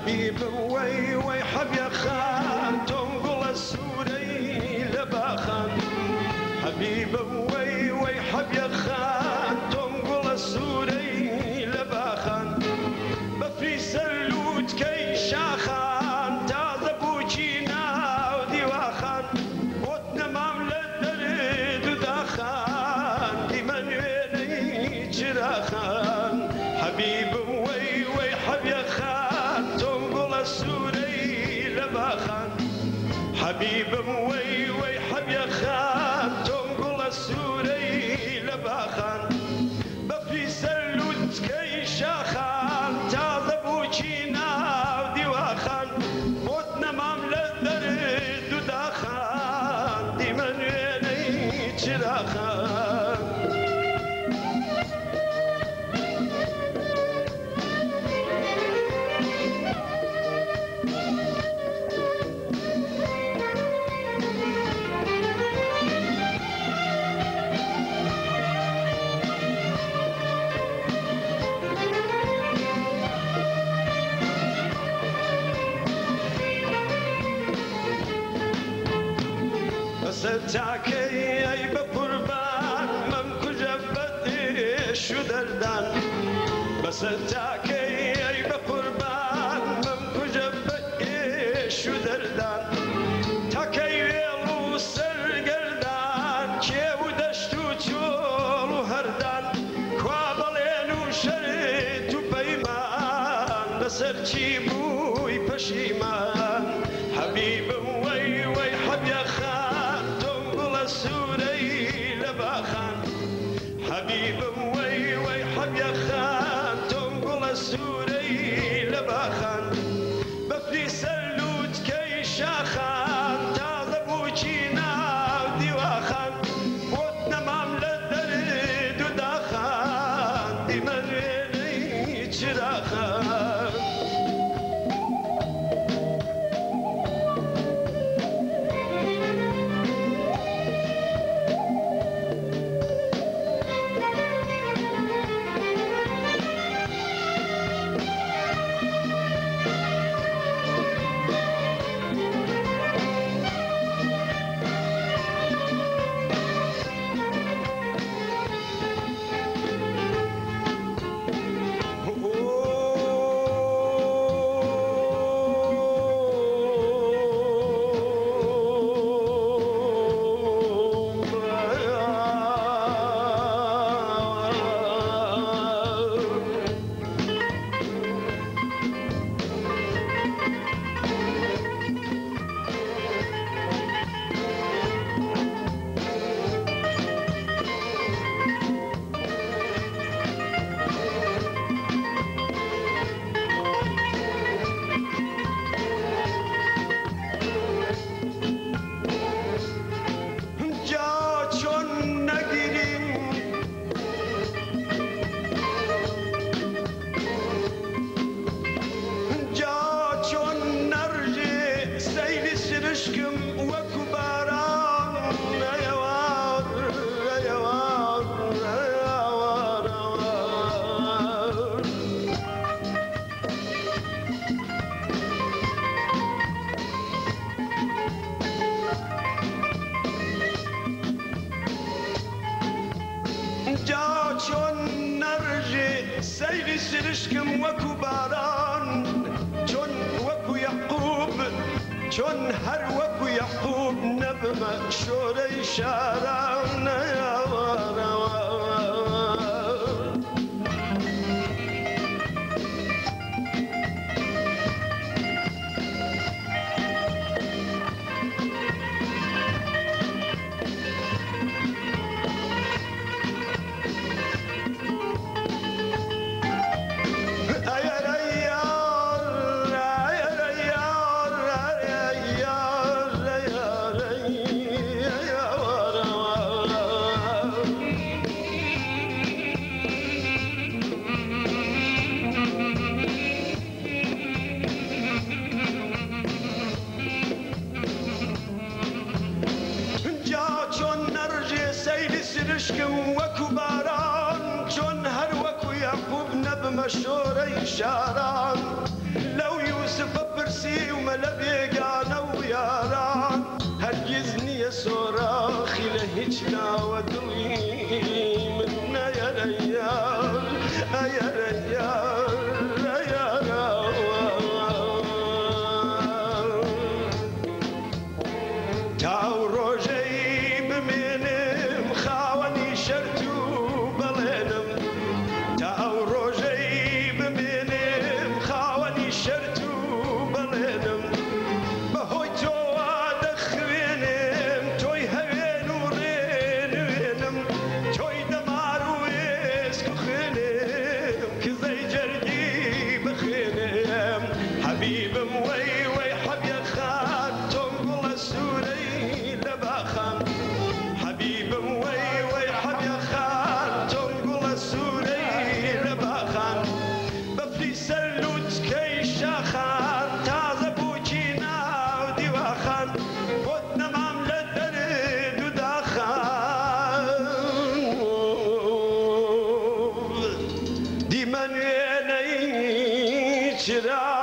حبيب وي حب يا خان تنقل السوري لباخان حبيب وي حب يا خان تنقل السوري لباخان بفري سلوت كي شاخان تاذبوكينا وديواخان وطن مملة درد داخان دي من ويني جراخان حبيب وي حب يا خان تنقل السوري لباخان حبيب وي حب يا خان تنقل السوري لباخان بفري سلوت كي شاخان تاذبوكينا وديواخان وطن مملة درد داخان دي من ويني جراخان ستاكي اي بقربان ممكو جبتي شو دردان بس تاكي اي بقربان ممكو جبتي شو دردان تاكي ويلو سرقردان كيو دشتو تشولو هردان كوابلينو شريتو بيمان بسرچي بوي پشيمان حبيب وي حب يا خان تنقل السوري لباخان حبيب وي حب يا خان تنقل السوري لباخان بفري سلوت كي شاخان تاذبوكينا وديواخان وطن مملة درد وداخان دي من ويني جراخان جا چون نرجع سيل سرشكم وكو باران چون وكو يعقوب چون هر وكو يعقوب نبما شوري شاران يا وارا سرشكم وكو باران چون هر وكو يعقوب نبما شوري شاران لو يوسف نشنا ودلي منا يا ريال يا ريال يا تاو روجي بمنم خاوني شرتو بلنم تاو روجي بمنم خاوني شرتو بلنم بهوي تو دخوينم توي هوين ورينم توي دمار ويسكو خينم كزي جرجي بخينم حبيب موي وي حبيا خان تنقل سوري لباخان حبيب موي وي حبيا خان تنقل سوري لباخان بفلي سلوت كي شاخان تازه بوچينا وديواخان ودنا معاملة درد وداخان دي من يني شرا